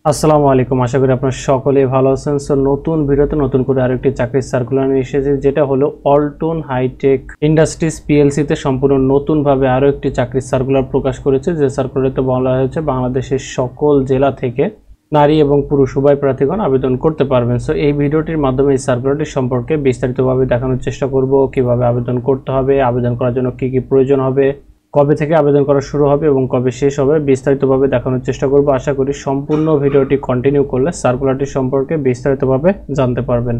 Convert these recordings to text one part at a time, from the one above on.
আসসালামু আলাইকুম। আশা করি আপনারা সকলেই ভালো আছেন। সো নতুন ভিডিওতে নতুন করে আরেকটি চাকরির সার্কুলার নিয়ে এসেছি, যেটা হলো অল্টন হাইটেক ইন্ডাস্ট্রিজ পিএলসি তে সম্পূর্ণ নতুনভাবে আরও একটি চাকরির সার্কুলার প্রকাশ করেছে। যে সার্কুলারতে বলা হয়েছে বাংলাদেশের সকল জেলা থেকে নারী এবং পুরুষ উভয় প্রার্থীগণ আবেদন করতে পারবেন। সো এই ভিডিওটির মাধ্যমে এই সার্কুলারটি সম্পর্কে বিস্তারিতভাবে দেখানোর চেষ্টা করব, কিভাবে আবেদন করতে হবে, আবেদন করার জন্য কি কি প্রয়োজন হবে, কবে থেকে আবেদন করা শুরু হবে এবং কবে শেষ হবে, বিস্তারিতভাবে দেখানোর চেষ্টা করব। আশা করি সম্পূর্ণ ভিডিওটি কন্টিনিউ করলে সার্কুলারটি সম্পর্কে বিস্তারিতভাবে জানতে পারবেন।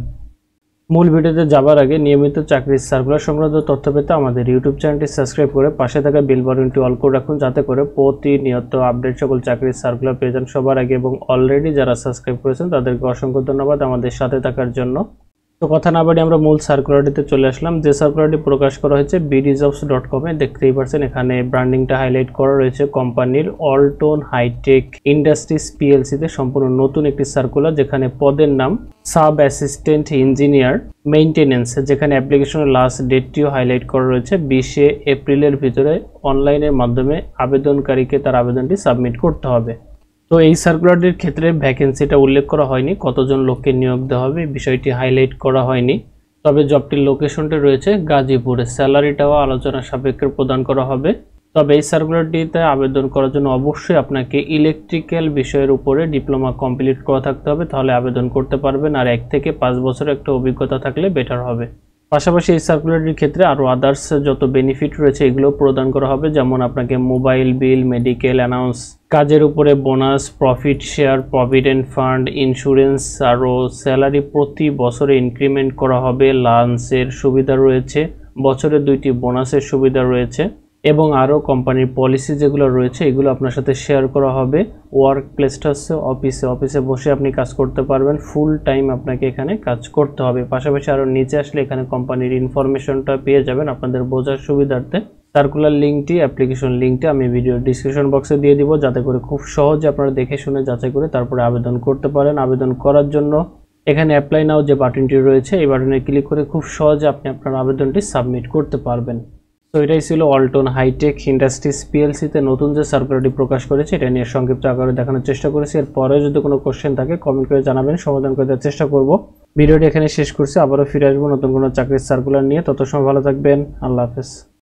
মূল ভিডিওতে যাবার আগে নিয়মিত চাকরির সার্কুলার সংক্রান্ত তথ্য পেতে আমাদের ইউটিউব চ্যানেলটি সাবস্ক্রাইব করে পাশে থাকা বেল বাটনটি অল করে রাখুন, যাতে করে প্রতিনিয়ত আপডেট সকল চাকরির সার্কুলার পেয়ে যান সবার আগে। এবং অলরেডি যারা সাবস্ক্রাইব করেছেন তাদেরকে অসংখ্য ধন্যবাদ আমাদের সাথে থাকার জন্য। তো কথা না বাড়ি আমরা মূল সার্কুলারটিতে চলে আসলাম। যে সার্কুলারটি প্রকাশ করা হয়েছে bdjobs.com এ, দেখতেই পাচ্ছেন এখানে ব্র্যান্ডিংটা হাইলাইট করা রয়েছে কোম্পানির অল্টন হাইটেক ইন্ডাস্ট্রিজ পিএলসি তে সম্পূর্ণ নতুন একটি সার্কুলার, যেখানে পদের নাম সাব অ্যাসিস্ট্যান্ট ইঞ্জিনিয়ার মেইনটেনেন্স, যেখানে অ্যাপ্লিকেশনের লাস্ট ডেটটিও হাইলাইট করা রয়েছে 20 এপ্রিলের ভিতরে অনলাইনের মাধ্যমে আবেদনকারীকে তার আবেদনটি সাবমিট করতে হবে। তো এই সার্কুলারটির ক্ষেত্রে ভ্যাকেন্সিটা উল্লেখ করা হয়নি, কতজন লোককে নিয়োগ দেওয়া হবে বিষয়টি হাইলাইট করা হয়নি। তবে জবটির লোকেশনটি রয়েছে গাজীপুরে, স্যালারিটাও আলোচনা সাপেক্ষে প্রদান করা হবে। তবে এই সার্কুলারটিতে আবেদন করার জন্য অবশ্যই আপনাকে ইলেকট্রিক্যাল বিষয়ের উপরে ডিপ্লোমা কমপ্লিট করা থাকতে হবে, তাহলে আবেদন করতে পারবেন। আর 1 থেকে 5 বছরের একটা অভিজ্ঞতা থাকলে বেটার হবে। পাশাপাশি এই সার্কুলারটির ক্ষেত্রে আরও আদার্স যত বেনিফিট রয়েছে এগুলো প্রদান করা হবে, যেমন আপনাকে মোবাইল বিল, মেডিকেল অ্যালাউন্স, কাজের উপরে bonus, profit share, provident fund, insurance, আরও স্যালারি প্রতি বছরে ইনক্রিমেন্ট করা হবে, লাঞ্চের সুবিধা রয়েছে, বছরে 2টি বোনাসের সুবিধা রয়েছে এবং আরও কোম্পানির পলিসি যেগুলো রয়েছে এগুলো আপনার সাথে শেয়ার করা হবে। ওয়ার্ক প্লেসটা হচ্ছে অফিসে বসে আপনি কাজ করতে পারবেন, ফুল টাইম আপনাকে এখানে কাজ করতে হবে। পাশাপাশি আরও নিচে আসলে এখানে কোম্পানির ইনফরমেশনটা পেয়ে যাবেন আপনাদের বোঝার সুবিধার্থে। সার্কুলার লিঙ্কটি, অ্যাপ্লিকেশন লিঙ্কটি আমি ভিডিও ডিসক্রিপশন বক্সে দিয়ে দিব, যাতে করে খুব সহজে আপনারা দেখে শুনে যাচাই করে তারপরে আবেদন করতে পারেন। আবেদন করার জন্য এখানে অ্যাপ্লাই নাও যে বাটনটি রয়েছে এই বাটনে ক্লিক করে খুব সহজে আপনি আপনার আবেদনটি সাবমিট করতে পারবেন। তো এটাই ছিল অল্টন হাইটেক ইন্ডাস্ট্রিজ পিএলসি তে নতুন যে সার্কুলারটি প্রকাশ করেছে, এটা নিয়ে সংক্ষিপ্ত আকারে দেখানোর চেষ্টা করেছি। এরপরে যদি কোনো কোশ্চেন থাকে কমেন্ট করে জানাবেন, সমাধান করে দেওয়ার চেষ্টা করব। ভিডিওটি এখানে শেষ করছি, আবারও ফিরে আসবো নতুন কোনো চাকরির সার্কুলার নিয়ে। তত সময় ভালো থাকবেন, আল্লাহ হাফেজ।